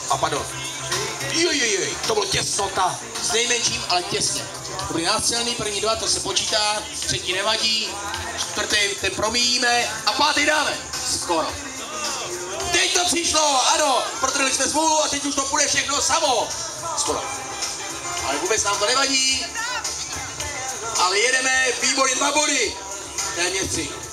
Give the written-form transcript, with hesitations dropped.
A pardon. Jojojoj, to bylo těsnota. S nejmenším, ale těsně. To byly nástřelný, první dva, to se počítá, třetí nevadí, čtvrtý ten promíjíme a pátý dáme. Skoro. Teď to přišlo, ano, protrhli jsme smůlu a teď už to půjde všechno samo. Skoro. Ale vůbec nám to nevadí. Ale jedeme, výbory, 2 body. Téměř 3.